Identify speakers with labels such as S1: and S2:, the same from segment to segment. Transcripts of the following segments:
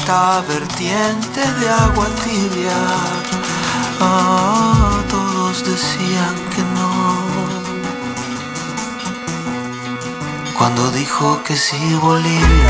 S1: esta vertiente de agua tibia. Todos decían que no. Cuando dijo que sí, Bolivia.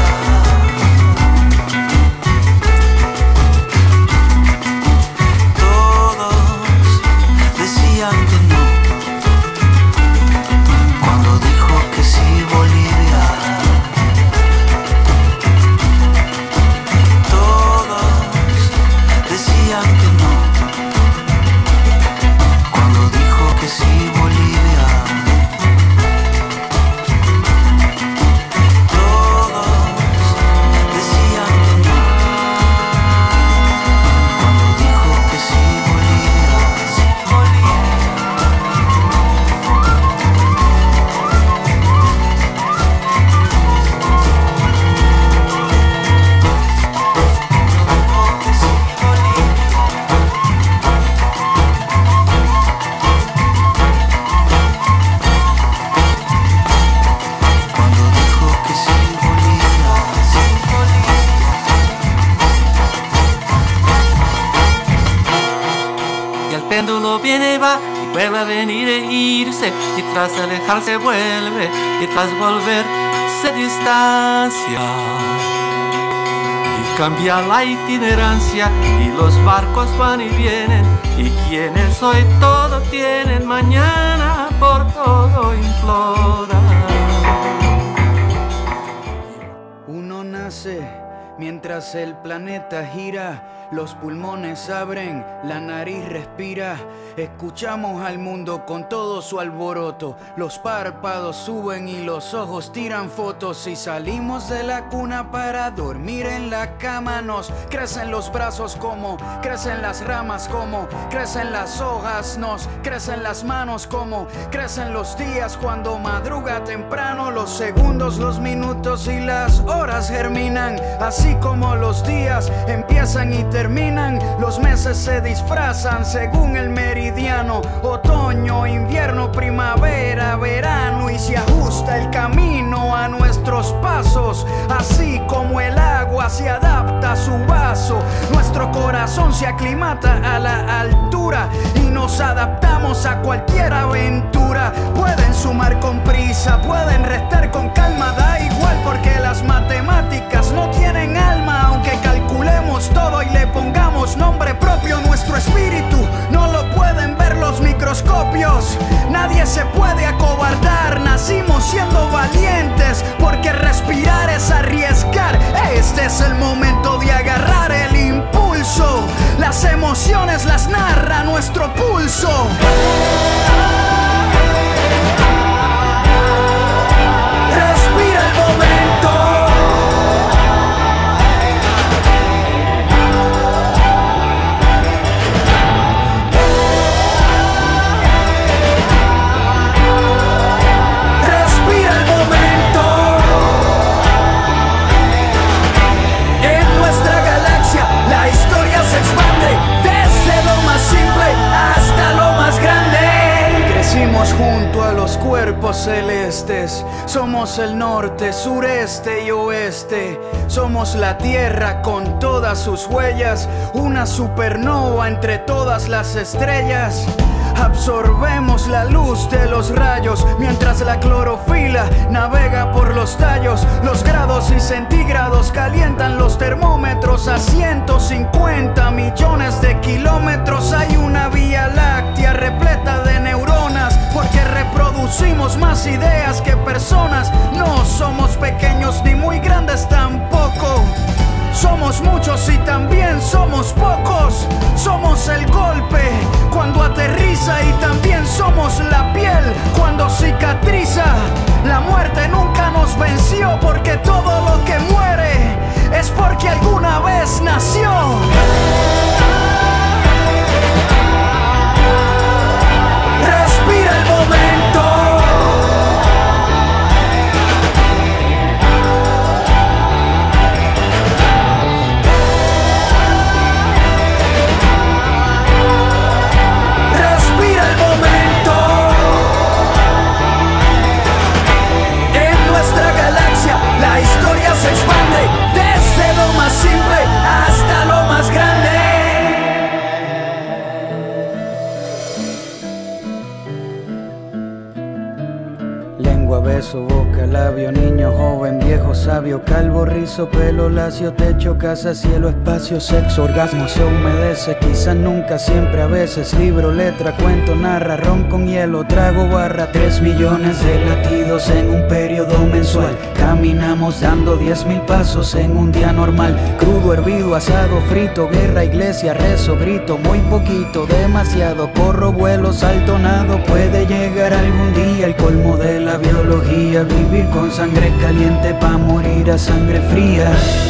S2: El péndulo viene y va, y vuelve a venir e irse, y tras alejarse vuelve, y tras volver se distancia. Y cambia la itinerancia, y los barcos van y vienen, y quienes hoy todo tienen, mañana por todo implora.
S3: Uno nace mientras el planeta gira. Los pulmones abren, la nariz respira. Escuchamos al mundo con todo su alboroto. Los párpados suben y los ojos tiran fotos. Y salimos de la cuna para dormir en la cama. Nos crecen los brazos como crecen las ramas, como crecen las hojas. Nos crecen las manos como crecen los días cuando madruga temprano. Los segundos, los minutos y las horas germinan. Así como los días empiezan y terminan, los meses se disfrazan según el meridiano. Otoño, invierno, primavera, verano. Y se ajusta el camino a nuestros pasos. Así como el agua se adapta a su vaso, nuestro corazón se aclimata a la altura y nos adaptamos a cualquier aventura. Pueden sumar con prisa, pueden restar con calma, da igual porque las matemáticas no tienen alma. Aunque calculemos todo y le pongamos nombre propio, nuestro espíritu no lo pueden ver los microscopios. Nadie se puede acobardar, nacimos siendo valientes, porque respirar es arriesgar. Este es el momento de agarrar el impulso. Las emociones las narra nuestro pulso. Respira el momento. Junto a los cuerpos celestes, somos el norte, sureste y oeste. Somos la tierra con todas sus huellas, una supernova entre todas las estrellas. Absorbemos la luz de los rayos mientras la clorofila navega por los tallos. Los grados y centígrados calientan los termómetros a 150 millones de kilómetros. Hay una vía láctea repleta de neuronas, porque reproducimos más ideas que personas. No somos pequeños ni muy grandes tampoco. Somos muchos y también somos pocos. Somos el golpe cuando aterriza y también somos la piel cuando cicatriza. La muerte nunca nos venció, porque todo lo que muere es porque alguna vez nació. Respira el momento. La historia se expande desde lo más simple lengua, beso, boca, labio, niño, joven, viejo, sabio, calvo, rizo, pelo, lacio, techo, casa, cielo, espacio, sexo, orgasmo, se humedece, quizás nunca, siempre, a veces, libro, letra, cuento, narra, ron con hielo, trago, barra, 3 millones de latidos en un periodo mensual. Caminamos dando 10.000 pasos en un día normal. Crudo, hervido, asado, frito, guerra, iglesia, rezo, grito, muy poquito, demasiado, corro, vuelo, salto, nado. Puede llegar algún día el colmo de la biología, vivir con sangre caliente pa' morir a sangre fría.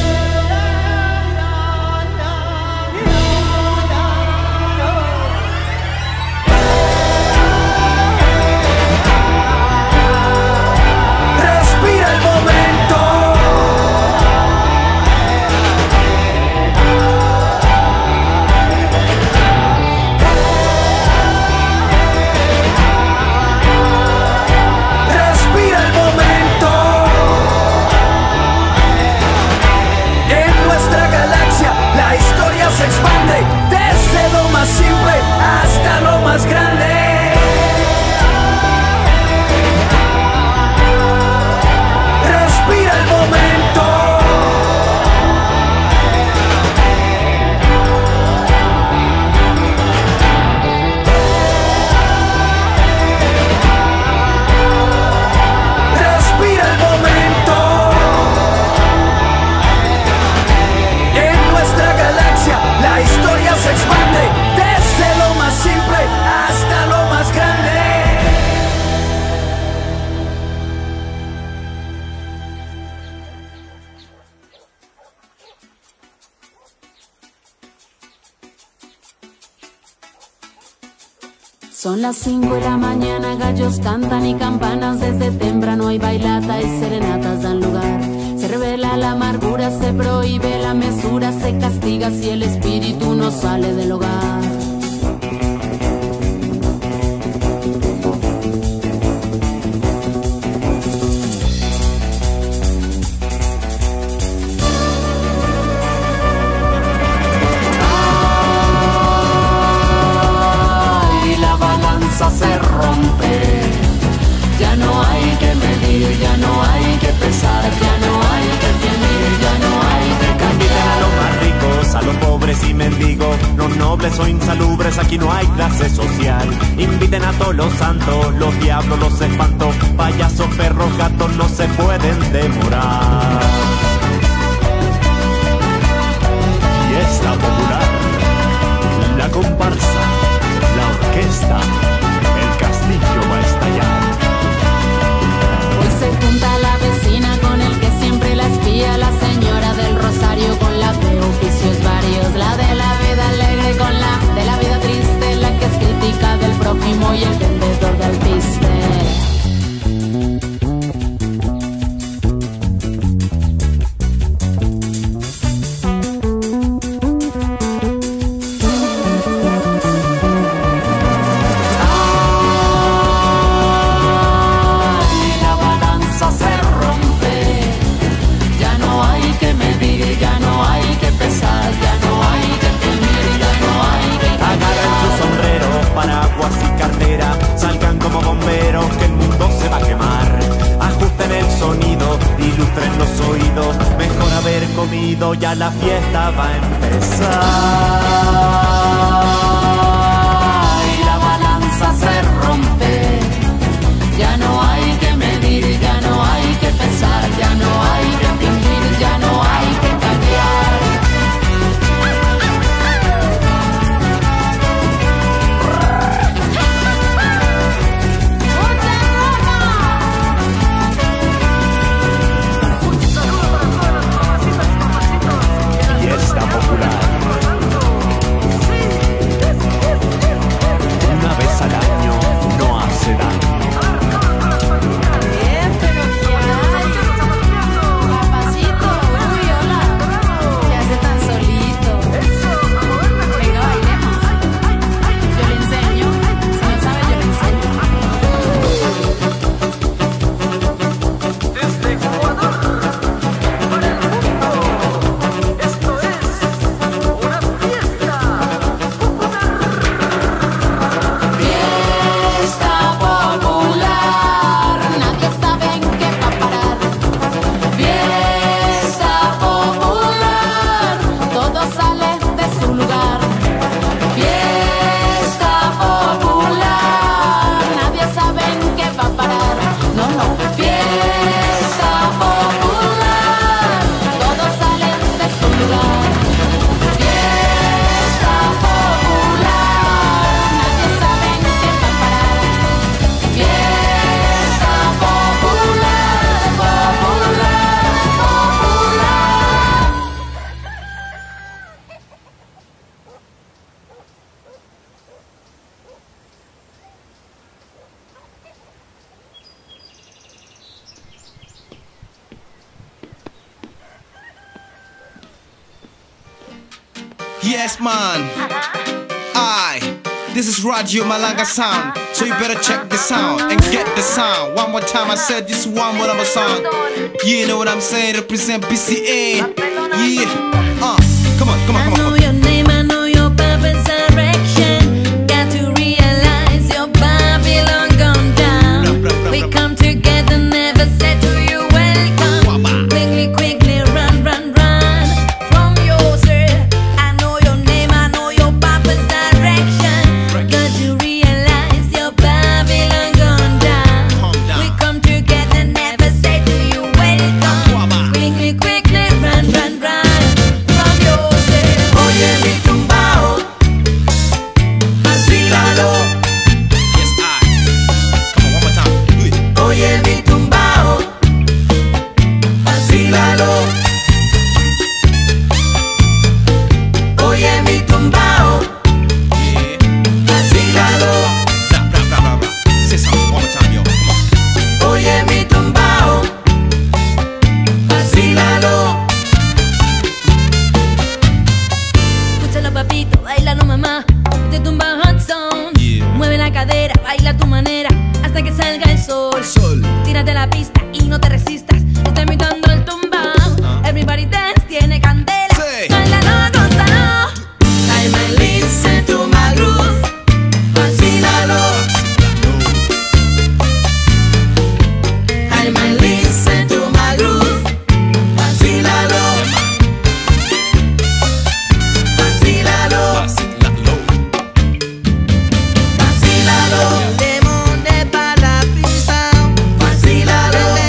S4: Son las 5 de la mañana, gallos cantan y campanas. Desde temprano hay bailata y serenatas dan lugar. Se revela la amargura, se prohíbe la mesura, se castiga si el espíritu no sale del hogar.
S2: Se rompe, ya no hay que medir, ya no hay que pesar, ya no hay que temer, ya no hay que cambiar. A los más ricos, a los pobres y mendigos, los nobles o insalubres, aquí no hay clase social. Inviten a todos los santos, los diablos, los espantos, payasos, perros, gatos, no se pueden demorar. Fiesta popular, la comparsa, la orquesta, el castillo va a estallar.
S4: Hoy se junta la vecina con el que siempre la espía, la señora del rosario con la de oficios varios, la de la vida alegre con la de la vida triste, la que es crítica del prójimo y el vendedor de alpiste.
S2: Ya la fiesta va a empezar y la balanza se rompe. Ya no hay que medir, ya no hay que pesar, ya no hay que fingir, ya no hay que cambiar.
S5: Fiesta popular. Yes, man. This is Radio Malanga sound, so you better check the sound and get the sound. One more time, I said this one more number song. You know what I'm saying? Represent BCA. Yeah. Come on, come on, come on.
S6: I know your name, I know your purpose, direction. Got to realize your Babylon gone down. We come together, never said to you welcome. Quickly, quickly, run, run, run from your sir. I know your name, I know your purpose, direction. Got to realize your Babylon gone down. We come together, never said to you welcome. Quickly, quickly, run, run, run from your sir.
S1: Oye mi tumbao, vacílalo.
S5: Yes, Come on, one more time. Do it.
S1: Oye mi tumbao, vacílalo. Oye mi tumbao,
S5: Yeah.
S1: vacílalo.
S5: Blah, blah, blah, blah, blah. Say something one more time, yo. Come on.
S1: Oye mi tumbao, vacílalo.
S6: Escúchalo papito, bailalo mamá. Te tumba hot song.
S5: Yeah.
S6: Mueve la cadera, baila a tu manera hasta que salga el sol.
S5: Sol.
S6: Tírate a la pista y no te resistas. Está imitando el tumbao. Everybody dance, tiene candela.
S5: Sí.
S6: Bailalo, gózalo.
S1: I might listen to my groove, vacílalo. I might listen to my groove, vacílalo. Vacílalo, vacílalo.
S7: Demon de pa' la pista,
S1: Vacílalo,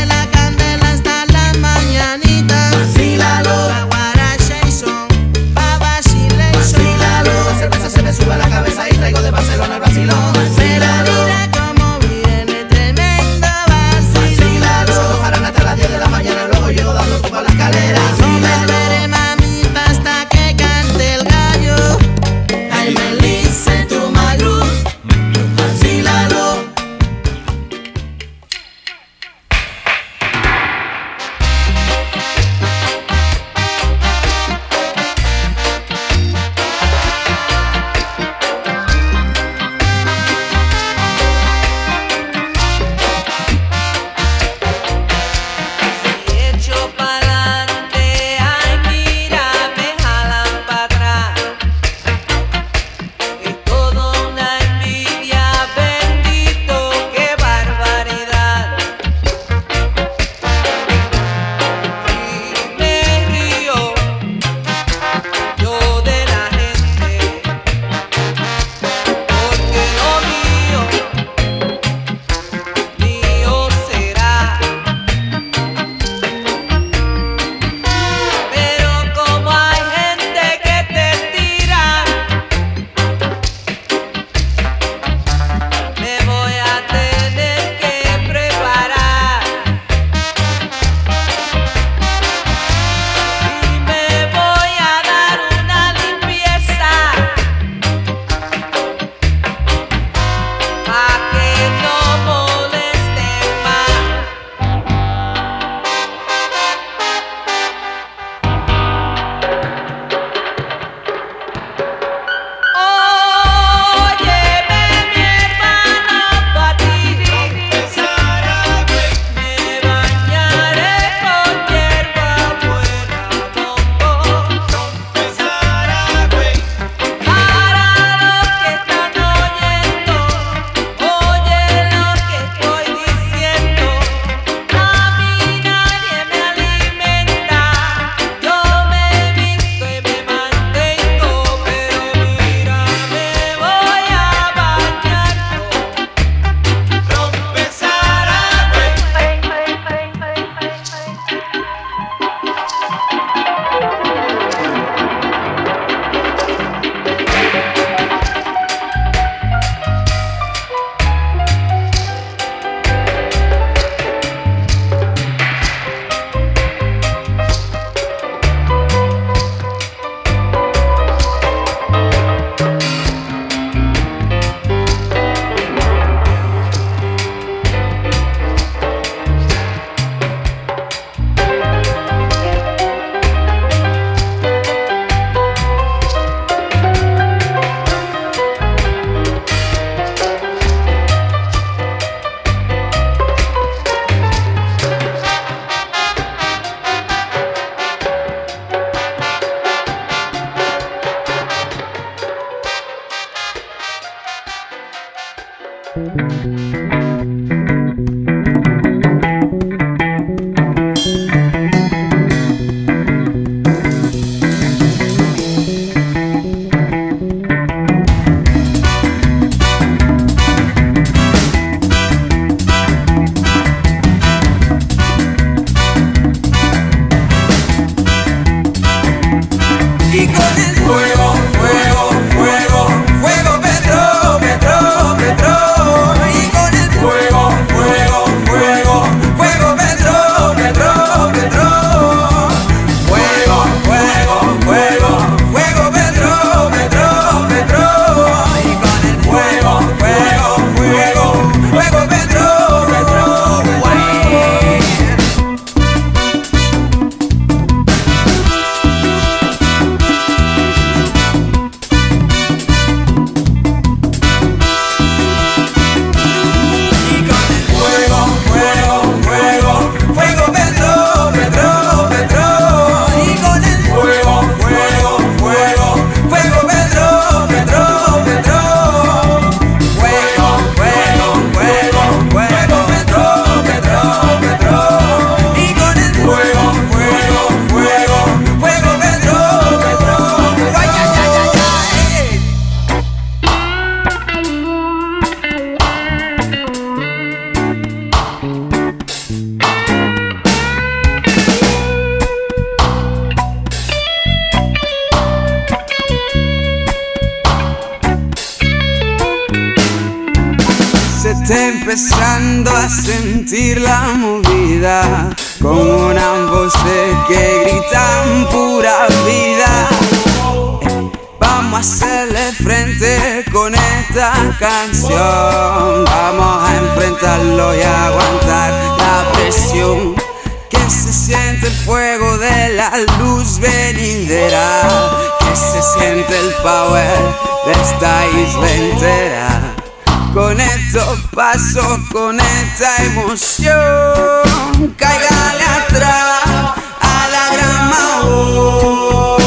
S7: a sentir la movida con unas voces que gritan pura vida. Vamos a hacerle frente con esta canción. Vamos a enfrentarlo y aguantar la presión. Que se siente el fuego de la luz venidera. Que se siente el power de esta isla entera. Con estos pasos, con esta emoción, cáigale atrás a la gran Mahón.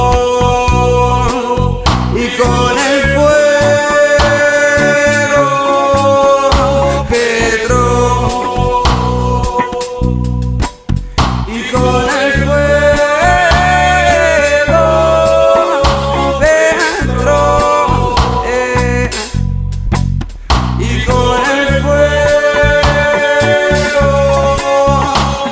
S7: Y con el fuego, Pedro. Y con el fuego, Pedro. Y con el fuego,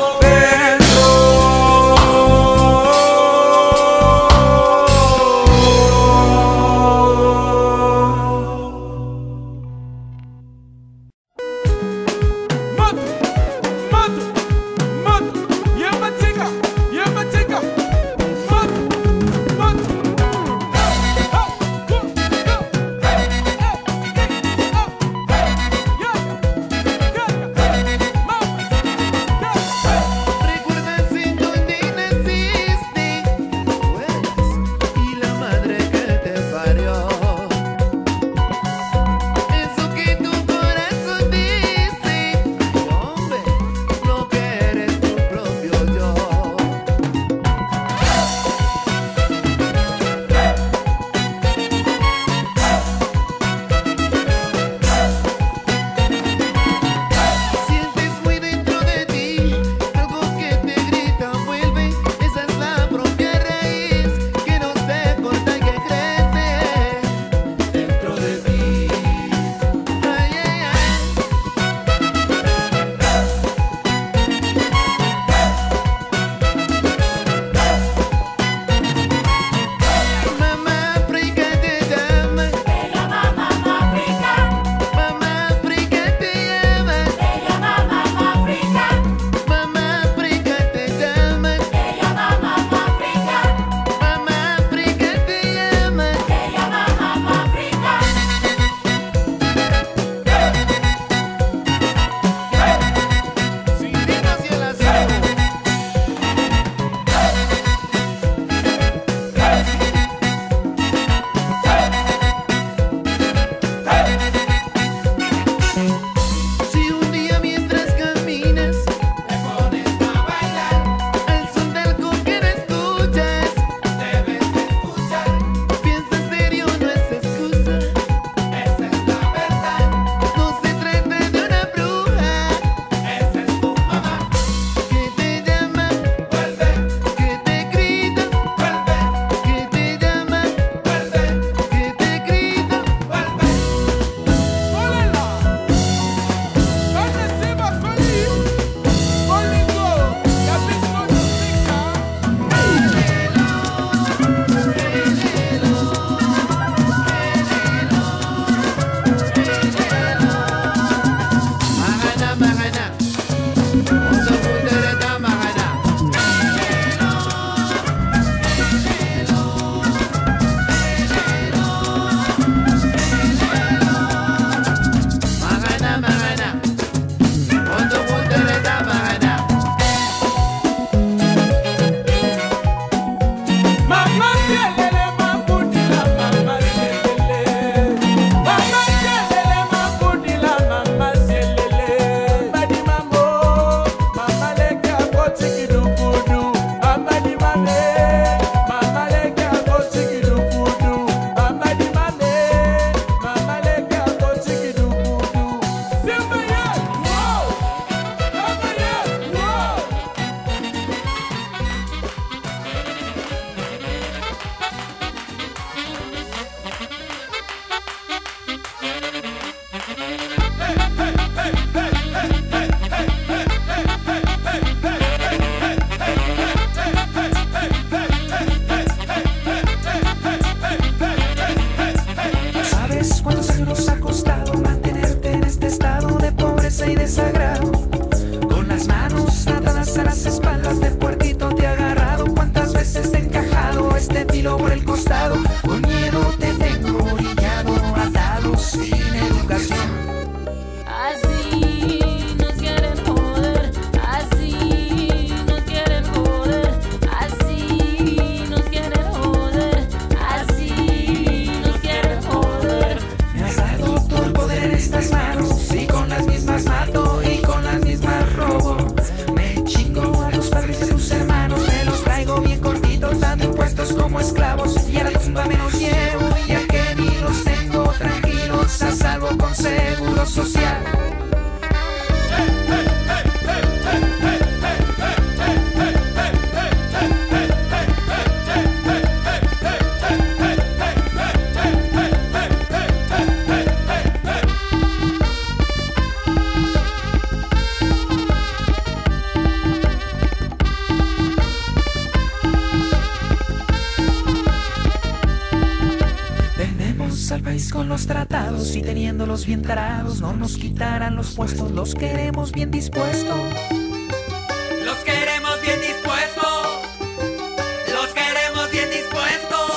S8: feliz con los tratados y teniéndolos bien tarados. No nos quitarán los puestos, los queremos bien dispuestos.
S1: Los queremos bien dispuestos. Los queremos bien dispuestos.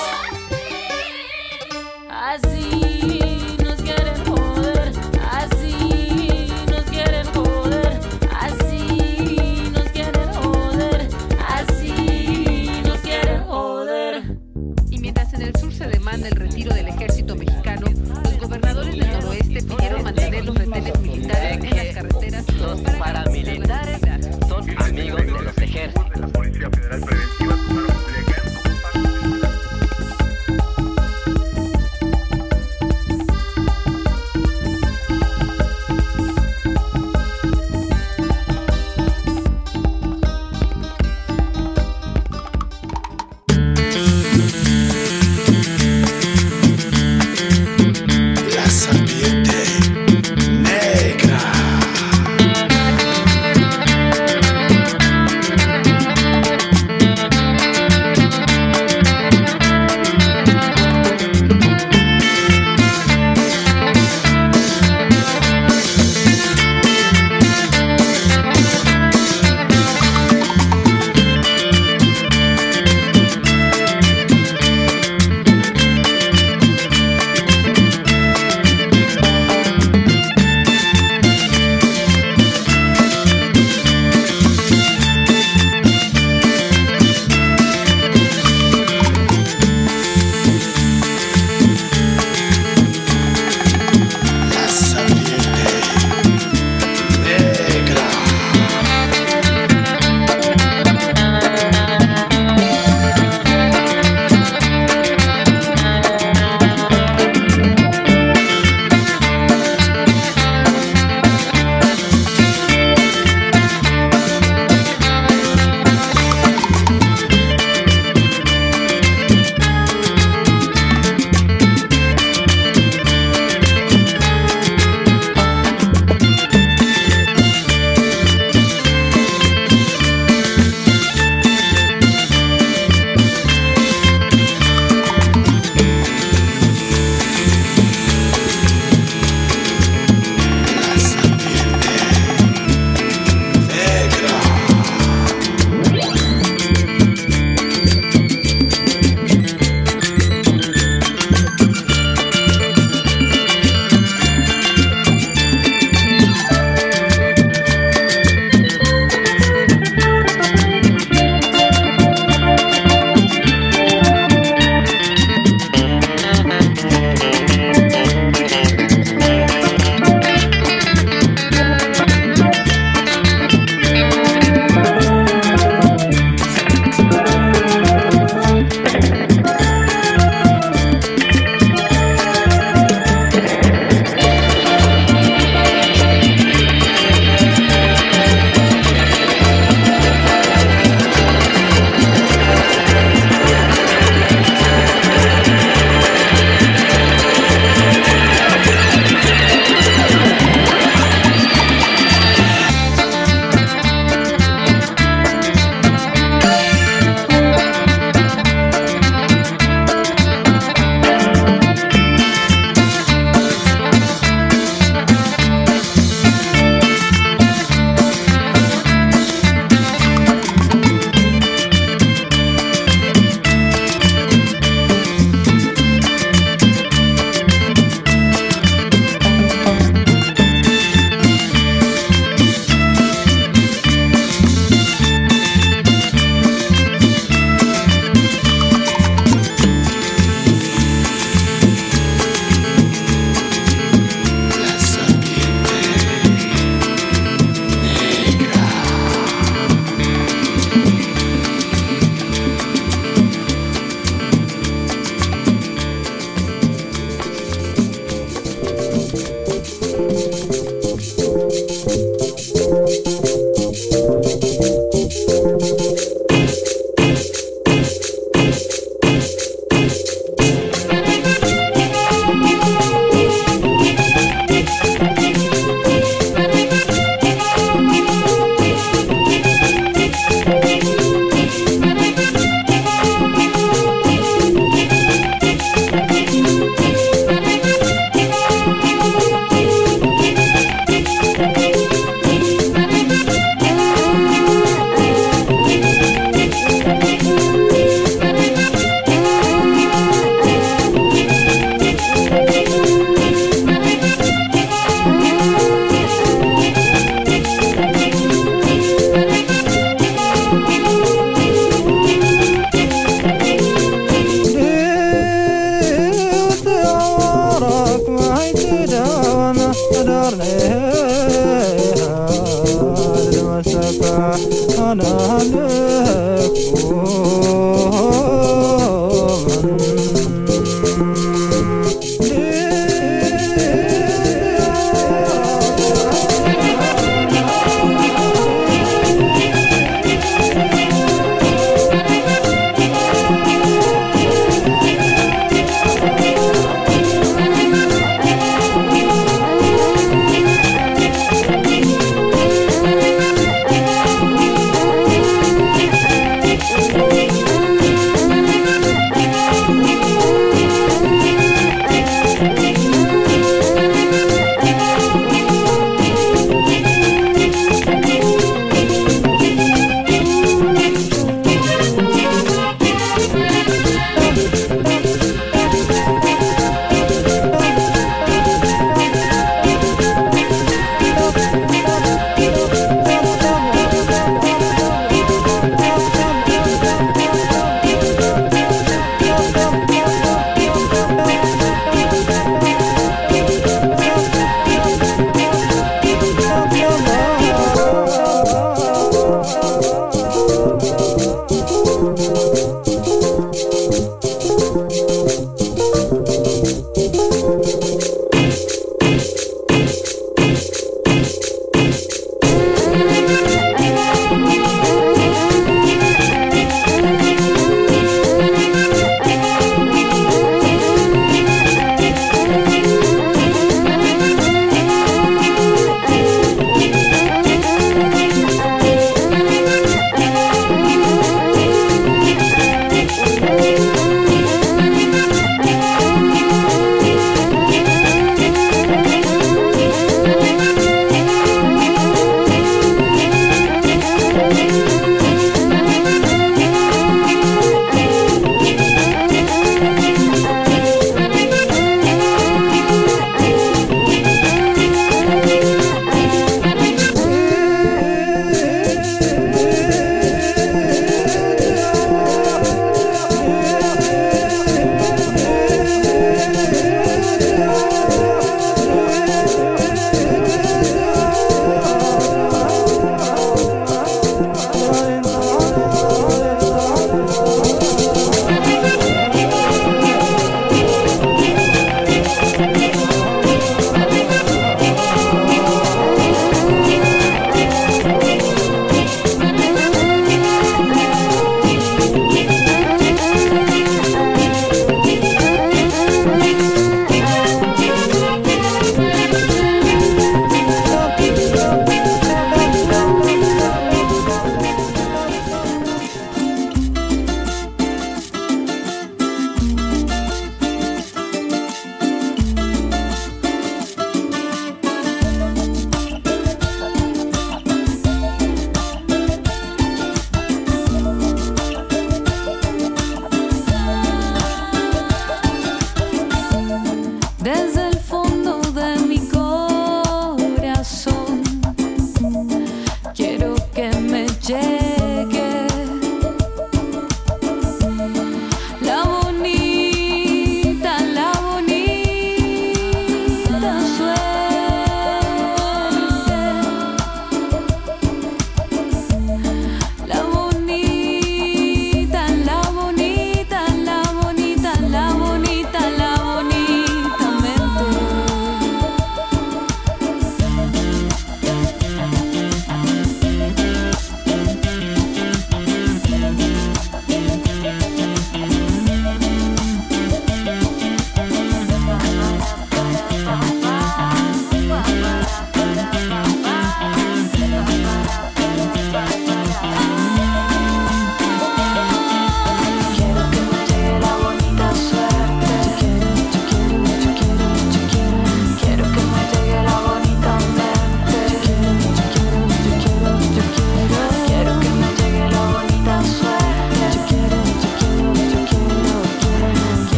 S4: Así nos quieren joder, así nos quieren joder, así nos quieren joder, así nos quieren joder.
S9: Y mientras en el sur se demanda el retiro del ejército mexicano, los gobernadores del noroeste pidieron mantener los retenes militares en las carreteras.
S2: Los paramilitares son amigos de los ejércitos.
S10: De la Policía Federal Preventiva tomaron Culiacán como
S5: La serpiente negra.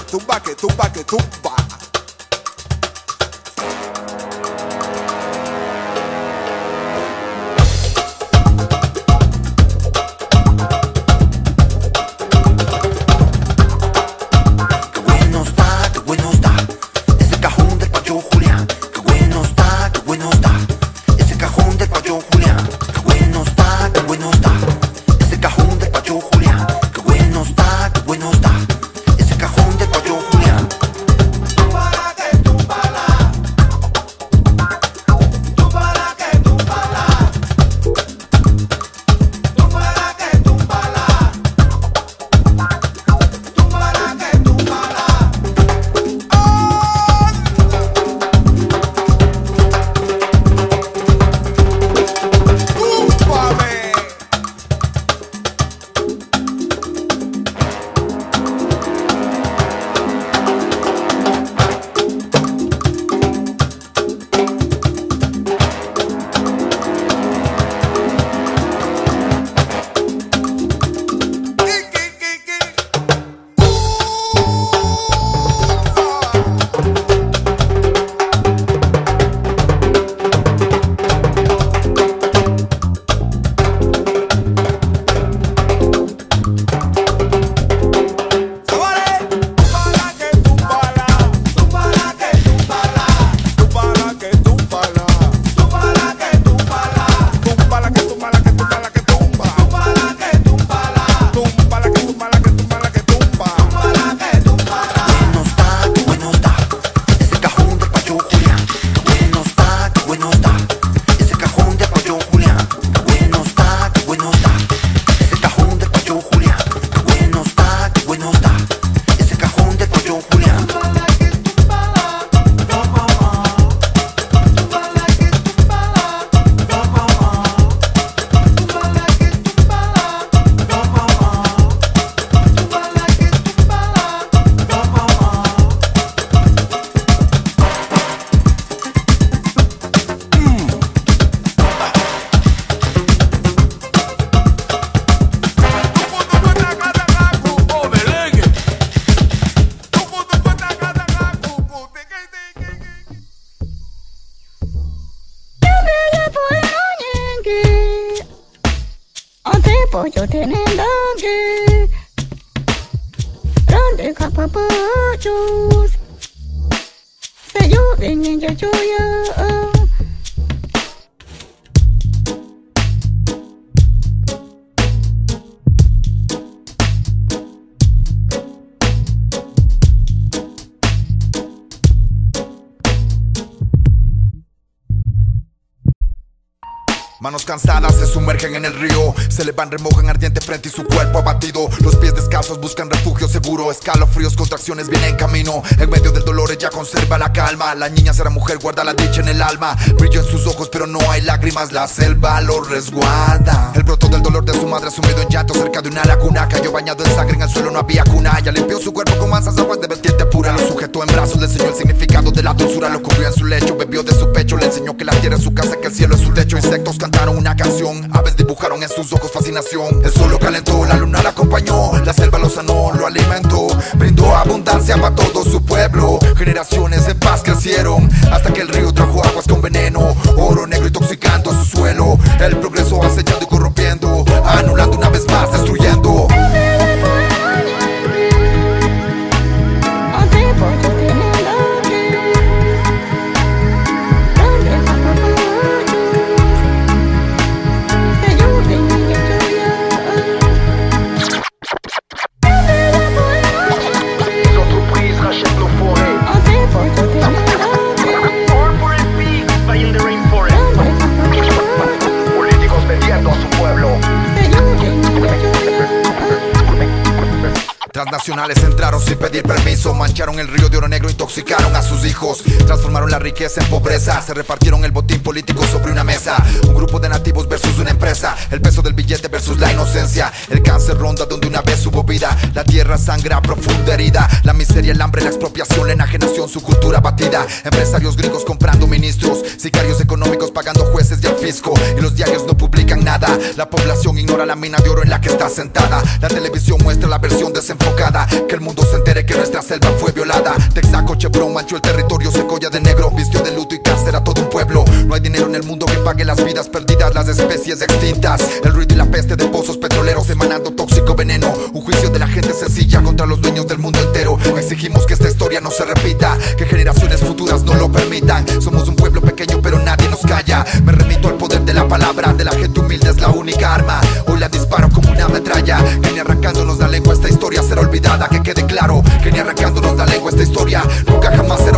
S11: tumba, que tumba, que tumba.
S12: Pollo tienen donkey, grande capapachos, se lloven en yachoya.
S11: Manos cansadas se sumergen en el río, se le van, remojan ardiente frente y su cuerpo abatido. Los pies descalzos buscan refugio seguro, escalofríos, contracciones vienen en camino. En medio del dolor ella conserva la calma. La niña será mujer, guarda la dicha en el alma. Brillo en sus ojos pero no hay lágrimas, la selva lo resguarda. El broto del dolor de su madre sumido en llanto cerca de una laguna. Cayó bañado en sangre, en el suelo no había cuna. Ella limpió su cuerpo con mansas aguas de vertiente pura. Lo sujetó en brazos, le enseñó el significado de la dulzura. Lo cubrió en su lecho, bebió de su pecho. Le enseñó que la tierra es su casa, que el cielo es su techo. Insectos cantaron una canción, aves dibujaron en sus ojos fascinación. El sol lo calentó, la luna la acompañó, la selva lo sanó, lo alimentó. Brindó abundancia para todo su pueblo. Generaciones en paz crecieron, hasta que el río trajo aguas con veneno. Oro negro intoxicando su suelo. El progreso acechando y corrompiendo, anulando una vez más, destruyendo. Transnacionales entraron sin pedir permiso, mancharon el río de oro negro, intoxicaron a sus hijos, transformaron la riqueza en pobreza, se repartieron el botín político sobre una mesa. Un grupo de nativos versus una empresa, El peso del billete versus la inocencia. El cáncer ronda donde una vez hubo vida. La tierra sangra profunda herida. La miseria, el hambre, la expropiación, la enajenación, su cultura batida. Empresarios gringos comprando ministros, sicarios económicos pagando jueces y al fisco. Y los diarios no publican nada. La población ignora la mina de oro en la que está sentada. La televisión muestra la versión desenfocada. Que el mundo se entere que nuestra selva fue violada. Texaco, Chevron, manchó el territorio, Secoya de negro, vistió de luto y cáncer a todo un pueblo. No hay dinero en el mundo que pague las vidas perdidas, las especies extintas. El ruido y la peste de pozos petroleros emanando tóxico veneno. Un juicio de la gente sencilla contra los dueños del mundo entero. Exigimos que esta historia no se repita, que generaciones futuras no lo permitan. Somos un pueblo pequeño pero nadie nos calla. Me remito al poder de la palabra, de la gente humilde es la única arma. Hoy la disparo como una metralla. Que ni arrancándonos la lengua esta historia será olvidada. Que quede claro, que ni arrancándonos la lengua esta historia nunca jamás será